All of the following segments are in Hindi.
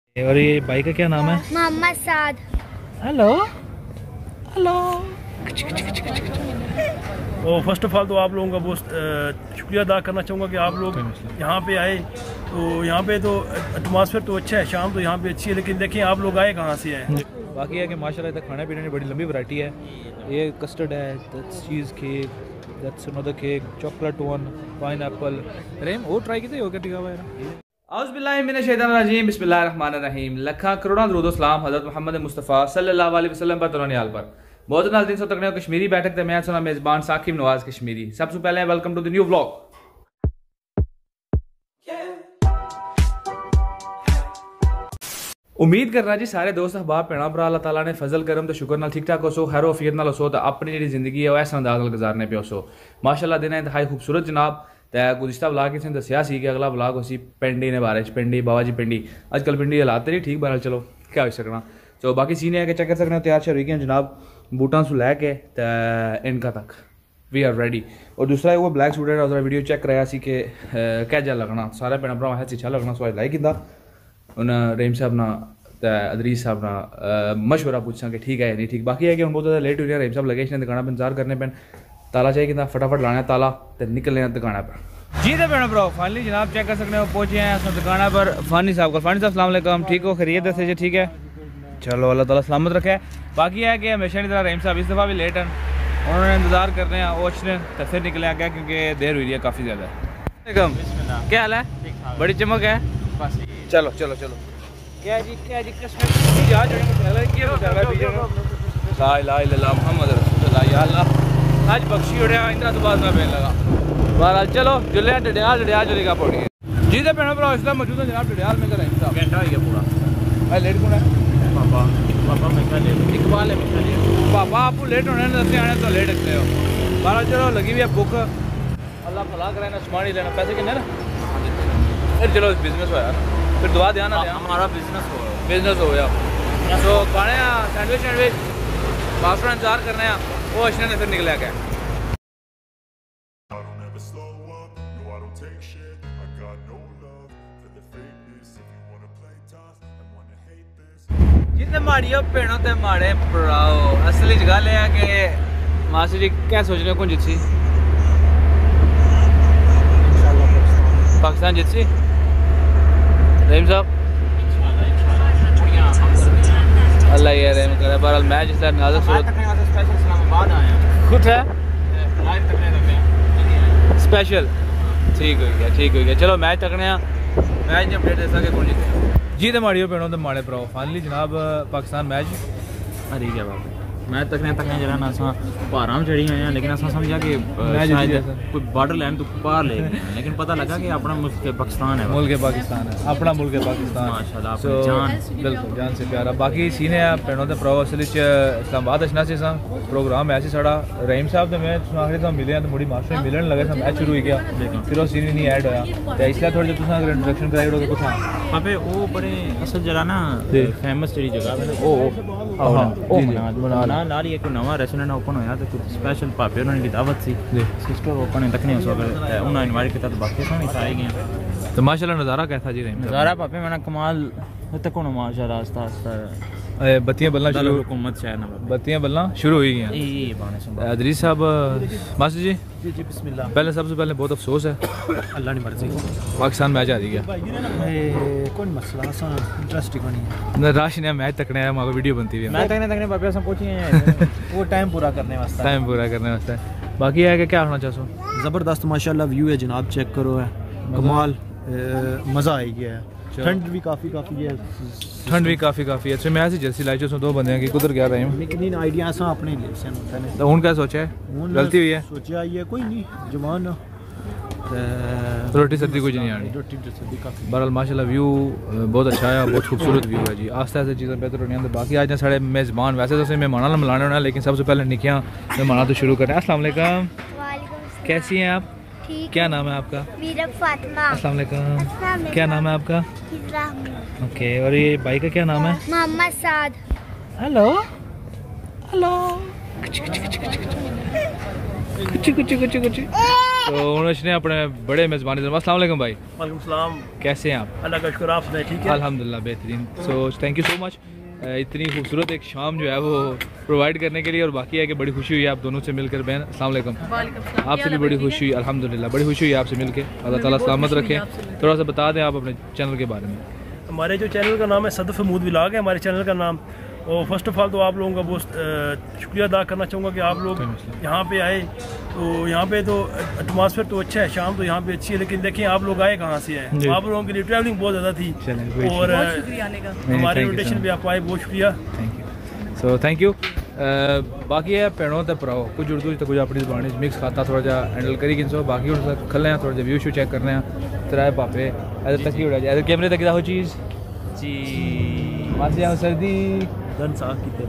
और ये भाई का क्या नाम है? मोहम्मद साद। Hello hello. और फर्स्ट ऑफ ऑल तो आप लोगों का बहुत शुक्रिया अदा करना चाहूँगा कि आप लोग यहाँ पे आए। तो यहाँ पे तो एटमॉस्फेयर तो अच्छा है, शाम तो यहाँ पे अच्छी है, लेकिन देखें आप लोग आए कहाँ से हैं। बाकी है कि माशाल्लाह इधर खाने पीने की बड़ी लंबी वैरायटी है। ये कस्टर्ड है, that's cheese cake, that's another cake, chocolate one, pineapple. रेम वो ट्राई कीते हो क्या? टिका हुआ है। औज़ुबिल्लाहि मिनश शैतानिर रजीम, बिस्मिल्लाहिर रहमानिर रहीम। लखा करोड़ों दरूद सलाम हज़रत मोहम्मद मुस्तफ़ा सल्लल्लाहु अलैहि वसल्लम पर तोरने आल पर। बहुत नाज़रीन सो तकने कश्मीरी बैठक ते मैं सुना मेज़बान साकिब नवाज़ कश्मीरी। सबसे पहले welcome to the new vlog. उम्मीद करना जी सारे दोस्त अहबाब भैन भरा अल्लाह ताला ने फजल करम तो शुक्र नाल ठीक ठाक हो सो, खैर वफियत नाल हो सो, तो अपनी जी जिंदगी है इस अंदाज नाल गुजारने पे हो सो। माशाल्लाह दिन इंतहाई खूबसूरत जनाब। तो गुज़िश्ता व्लॉग किसी ने दसिया सी कि अगला व्लॉग हो सी पिंडी ने बारे पिंडी बाबा जी पिंडी। अजकल पिंडी हालात नहीं ठीक, बहरहाल चलो क्या हो सकना। तो बाकी सीन है कि चेक कर सकते हो तैयार हो गए जनाब, बूटां सू लैके इनका तक वी आर रेडी। और दूसरा वो ब्लैक सूट है, उसका वीडियो चेक कराया सी कि क्या जा लगना, सारे भैन भरा है अच्छा लगना। सो लाइक किया उन्हें रेम साहब ना अदरीस साहब ना मशवरा पूछा कि ठीक है या नहीं ठीक। बाकी है कि हम बहुत ज़्यादा लेट हो रही है, रेम साहब लगे इसने दुकाना पर इंतजार करने पैन, ताला चाहिए कि फटाफट लाना ताला तो निकलने दुकाना पर। जी तो भैन भरा फाइनली जनाब चेक कर सकते हो पहुँचे हैं उसने दुकाना पर फ़ानी साहब को। फ़ानी साहब अस्सलाम वालेकुम, ठीक हो? खैरियत दसे जी? ठीक है, चलो अल्लाह ताला सलामत रखे। बाकी है कि हमेशा की तरह रहीम साहब इस दफ़ा भी लेट हैं, उन्होंने इंतजार करने हैं ओछने तो फिर निकले आ गया क्योंकि देर हुई है काफ़ी ज़्यादा। क्या हाल है? बड़ी चमक है। चलो चलो चलो क्या जी मोहम्मद रसूलुल्लाह अल्लाह आज बख्शी उड़े इंद्रा तो बाद में पहन लगा। बहरहाल चलो जुले डडियाल जुलेगा पड़ी जी तो भैन भरा इसलिए मौजूद है जनाब डडियाल में। तो घंटा हो गया पूरा। लेट कौन है? पापा पापा मैं क्या ले इकबाल है पापा आपको लेट होने दसते आने तो लेट रखते हो। बहरहाल चलो लगी हुई है भुख, अल्लाह भला कराए ना सामान ही लेना पैसे कितने ना फिर चलो बिजनेस होया ना फिर दुआ ध्यान हमारा बिजनेस हो गया। तो खाने सैंडविच मास्टर इंतजार करने वो अच्छे ने फिर निकले गए। जितने माड़ियो भेड़ों ते माड़े पड़ाओ असली गल है कि मास्टर जी क्या सोच रहे हो कौन जीतसी? पाकिस्तान जीतसी रहीम साहब अल्लाह ये रहम करे। बहरहाल मैच जिस तरह नाजुक सूरत खुद है स्पेशल ठीक हो गया चलो मैच तकने मैच ने अपडेट दे सके कौन जीते जी। तो माड़ियो पेड़ों तो माड़े पराओ फाइनली जनाब पाकिस्तान मैच हारी गया बाबा। मैं तकने जरा ना असा भारां चढ़ी हुई हैं, लेकिन असा समझा कि कोई बॉर्डर लाइन तो पार ले गए, लेकिन पता लगा कि अपना मुल्क पाकिस्तान है, मुल्क पाकिस्तान है, अपना मुल्क पाकिस्तान माशाल्लाह सो बिल्कुल जान से प्यारा। बाकी सीन है पेड़ों के प्रो असल इस्लामाबाद अचना से प्रोग्राम ऐसे साढ़ा रहीम साहब तो मैं आखिरी तो मिले हैं तो मुड़ी मास्टर मिलन लगे था मैच शुरू हो गया फिर वो सीन नहीं ऐड होया तो इसलिए थोड़ी तुम अगर इंट्रोडक्शन कराई ओड़ो कुछ पापे वो बड़े असल जरा ना फेमस जी जगह नाल ही एक नवा रेस्टोरेंट ओपन होया तो कुछ स्पेशल पापे उन्होंने की दावत सी सिस्टर ओपन है तकने सो अगर उन्होंने इनवाइट किया तो बाकी सारे आए गए तो माशाल्लाह नज़ारा कैसा जी रहीम नज़ारा पापे मैंने कमाल तक को माशाल्लाह आस्ता आस्ता बत्तियां बल्ला शुरू हुकूमत शहर ना बत्तियां बल्ला शुरू हुई हैं। अदरीस साहब मास्टर जी जी बिस्मिल्लाह। पहले सबसे पहले बहुत अफसोस है अल्लाह ने मर्जी पाकिस्तान मैच हारी गया कौन मसला सा इंटरेस्टिंग नहीं है राश ने मैच तकने है मगर वीडियो बनती हुई मैं तकने पापा से पूछी है वो टाइम पूरा करने वास्ते बाकी है कि क्या होना चाहते हो? ज़बरदस्त माशाल्लाह व्यू है जनाब, चेक करो है कमाल, मज़ा आई गया है। ठंड भी काफ़ी है, ठंड भी काफ़ी है। अच्छा मैं ऐसी जर्सी लाई जो दो बंदे हैं कि कुदर क्या रहे हैं लेकिन इन आइडिया ऐसा अपने लिए से होता है तो उन क्या सोचा है गलती हुई है सोचा ये कोई नहीं जवान रोटी सर्दी कुछ नहीं आनी रोटी सर्दी काफ़ी। बहरहाल माशाल्लाह व्यू बहुत अच्छा है, बहुत खूबसूरत व्यू है जी। आस्ते आस्ते चीज़ें बेहतर होनी है। बाकी आज साढ़े मेज़बान वैसे तो मेहमान मिलाने होना लेकिन सबसे पहले निकिया मेहमान तो शुरू करें। अस्सलाम वालेकुम, कैसी हैं आप? क्या नाम है आपका? फातिमा। अस्सलाम वालेकुम, क्या नाम है आपका? ओके और ये भाई का क्या नाम है? मोहम्मद साद। हेलो हेलो कुछ कुछ कुछ कुछ तो उन्होंने अपने बड़े मेज़बानी अस्सलाम वालेकुम भाई। वालेकुम सलाम। कैसे हैं आप? अल्लाह का शुक्र, आप सुनाए ठीक है? अल्हम्दुलिल्लाह बेहतरीन। So thank you so much इतनी खूबसूरत एक शाम जो है वो प्रोवाइड करने के लिए। और बाकी है कि बड़ी खुशी हुई आप दोनों से मिलकर। बहन अस्सलाम वालेकुम। आपसे भी बड़ी खुशी हुई, अल्हम्दुलिल्लाह बड़ी खुशी हुई आपसे मिलकर। अल्लाह ताला सलामत रखे। थोड़ा सा बता दें आप अपने चैनल के बारे में। हमारे जो चैनल का नाम है सदफ महमूद व्लॉग है हमारे चैनल का नाम। और फर्स्ट ऑफ ऑल तो आप लोगों का बहुत शुक्रिया अदा करना चाहूँगा कि आप लोग यहाँ पे आए। तो यहाँ पे तो एटमॉस्फेयर तो अच्छा है, शाम तो यहाँ पे अच्छी है, लेकिन देखिए आप लोग आए कहाँ से हैं। आप लोगों के लिए ट्रैवलिंग बहुत ज़्यादा थी और हमारे इन्विटेशन पे आप आए, बहुत शुक्रिया। Thank you. So thank you. बाकी है भैनों ते भराओ कुछ उर्दू तो कुछ अपनी जबान मिक्स खाता थोड़ा जा हैंडल करी गिनसो। बाकी हूँ खल्ले थोड़ा जा व्यू शू चेक करने त्रै पापे इधर तक ही उड़ा जाए कैमरे तक हो चीज़ जी मासी आओ सर्दी गन साफ कीते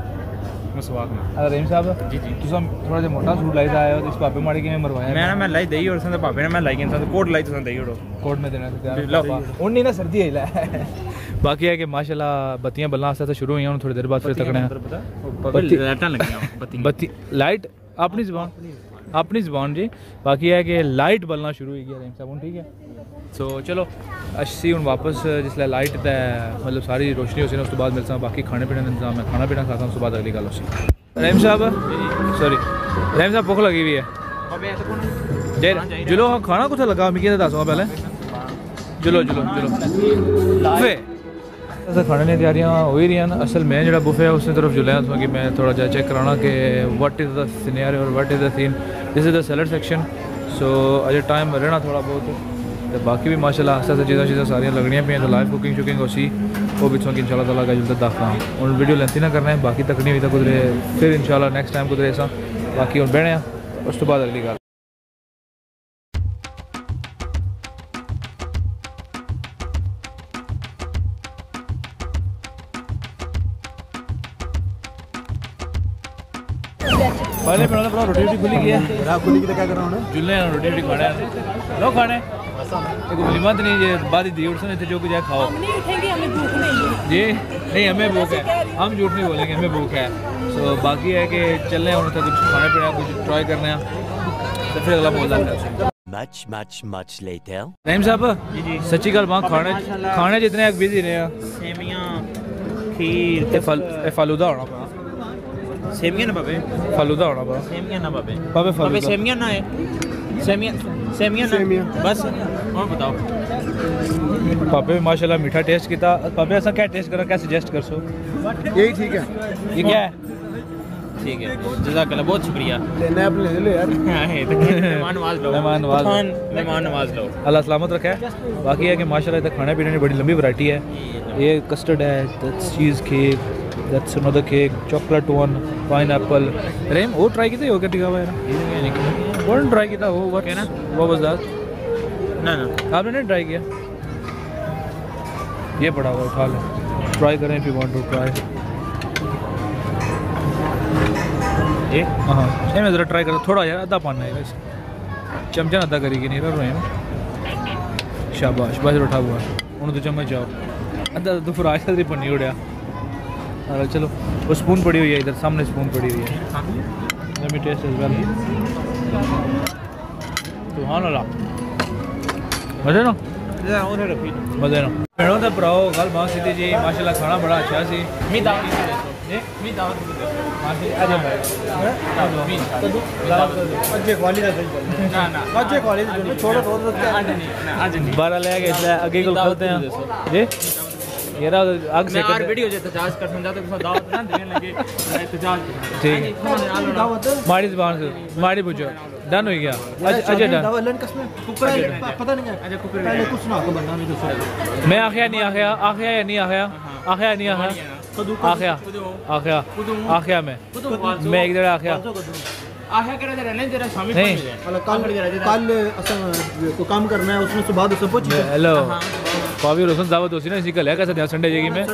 रहीम साहब जी जी तुम थोड़ा जा मोटा सूट लाई आए हो इस पापे माड़ी किवें मरवाया मैं लाई दई और संदे पापे ने मैं लाई के संदे कोट लाई तुम दई उड़ो कोट में देना उन नहीं ना सर्दी है ला बाकी है कि माशाल्लाह बत्तियां बल्ला आस्ते शुरू हुई हैं थोड़ी देर बाद फिर तकने लाइटां लगी बत्ती लाइट अपनी ज़बान जी। बाकी है कि लाइट बलना शुरू हुई है रहीम साहब ठीक है। सो चलो अच्छी हूँ वापस जिसले लाइट ते मतलब सारी रोशनी हो सी उस तो बाद मिलता बाकी खाने पीने का इंतजाम है खाना पीना खाता उस तो बाद अगली गल हो रहीम साहब सॉरी रहीम साहब भुख लगी हुई है जुलो हाँ खाना कुछ लगा मिगी दसो पहले जुलो जुलो जुलो बुफे खाने की तैयारियां हो ही रही हैं। असल में जो बुफे है उस तरफ जुलिया था कि मैं थोड़ा जा चेक कराना कि व्हाट इज़ द सिनेरियो और what is the scene. This is the salad section. So Ajay time रहना थोड़ा बहुत तो बाकी भी माशाल्लाह आस्ते आस्ते चीज़ा सारियां लगनियां पे तो लाइव कुकिंग शुकिंग हो सी वो भी कि इंशाल्लाह ताला का जुलता दाखा हूँ वीडियो लेंथी ना करना है बाकी तकनी हुई तो कुदरे फिर इंशाल्लाह नेक्स्ट टाइम कुदरे ऐसा बाकी हूँ बहने उस तो बाद अगली गल पहले पहले पूरा रोटी रोटी खुली गया रात खुली की क्या कर रहा हूँ जुल्ले रोटी रोटी खाने लो खाने एक लिमत नहीं ये बाद दी उठ से जो कुछ है खाओ हम नहीं उठेंगे, हमें भूख नहीं है। जी नहीं हमें भूख है हम झूठ नहीं बोलेंगे हमें भूख है। सो बाकी है कि चलने हैं उन्हें कुछ खाने पीने कुछ ट्राई करने हैं तो फिर अगला बोल रहा much later रहीम साहब सच्ची गल वहाँ खाने जितने बिजी रहे सेमियां खीर फालूदा होना पड़ा सेमियां ना बाबे फालूदा होना पड़ा सेमियां ना बाबे बाबे बाबे फालूदा सेमियां ना है सेमियां ना बस और बताओ पापे माशाल्लाह मीठा टेस्ट किया पापे ऐसा क्या टेस्ट करा क्या सजेस्ट कर सो यही ठीक है ये क्या है ठीक है जज़ाकल्लाह बहुत शुक्रिया लेना आप ले लो यार मेहमान नवाज लो मेहमान नवाज लो अल्लाह सलामत रखा है। बाकी है कि माशाल्लाह इधर खाने पीने की बड़ी लंबी वैरायटी है। ये कस्टर्ड है that's cheese cake that's another cake chocolate one pineapple रेम वो ट्राई किया योगर्ट टिका हुआ है वन ट्राई किया वो व्हाट है ना वो वाज दैट ना ना आपने नहीं ट्राई किया ये पड़ा हुआ उठा लो ट्राई करें if you want to try ये हाँ मैं ज़रा ट्राई कर थोड़ा यार आधा पाना है वैसे चमचा आधा करेगी नहीं रहा रोए शाबाश बस उठा हुआ हूँ तो चम्मच जाओ अद्धा तो फिर आज पन्नी उड़िया अरे चलो वो स्पून पड़ी हुई है इधर सामने स्पून पड़ी हुई है let me taste as well सुभान अल्लाह मज़े ना मज़े ना भेड़ों से भराओ गल बात सीधी जी माशाल्लाह खाना बड़ा अच्छा सी मी दावत बारह ले गए आगे को खोलते हैं जी ये रहा आग से और वीडियो जो तजाज कर समझा तो किसी दावत ना देने लगे तजाज ठीक माड़ी ज़बान से माड़ी पूछो डन हो गया अच्छा डन पता नहीं है पहले कुछ ना बनना नहीं तो मैं आखिया नहीं आखिया आखिया या नहीं आखिया आखिया नहीं आखिया आखिया आखिया मैं एक जगह आखिया आखिया करे रहने जरा शामिल नहीं कल असल को काम करना है उसमें सुबह तो सब कुछ हेलो पावी रोशन दावत होसी ना इसी कल है कैसे ध्यान संडे जाएगी मैं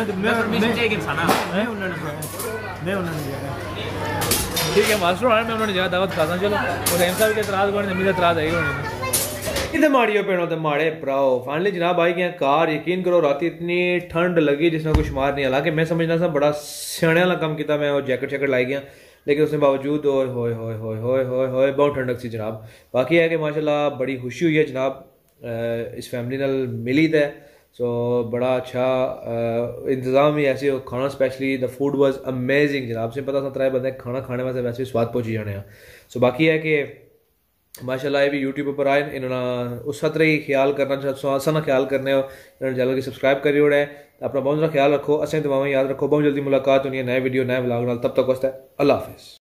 ठीक है मास्टर मैं उन्होंने जगह दावत खाता चलो और एम साहब के इतराज बने जमीन इतराज आएगी उन्होंने इधर माड़ियो पेड़ों ते माड़े प्राओ फाइनली जनाब आई गए कार यकीन करो रात इतनी ठंड लगी जिसमें कोई शुमार नहीं हालांकि मैं समझना सा बड़ा सियाने वाला काम किया मैं और जैकेट शैकेट लाई गया लेकिन उसके बावजूद ओए होए होए होए होए होए होए बहुत ठंडक सी जनाब। बाकी है कि माशाल्लाह बड़ी खुशी हुई है जनाब इस फैमिली नाल मिली दा सो बड़ा अच्छा इंतज़ाम ही ऐसे खाना specially the food was amazing जनाब। से पता था 3 बंदे खाना खाने वास्ते वैसे स्वाद पहुंची जाने सो बाकी है कि माशाल्लाह ये भी यूट्यूब पर आए इन्होंने उस तरह ही ख्याल करना असा ख्याल करने इन्होंने चैनल की सब्सक्राइब करी ओड़ा है। अपना बहुत ज़्यादा ख्याल रखो, असें दुआएं याद रखो। बहुत जल्दी मुलाकात होनी है नए वीडियो नए व्लॉग नाल, तब तक वास्ते अल्लाह हाफिज़।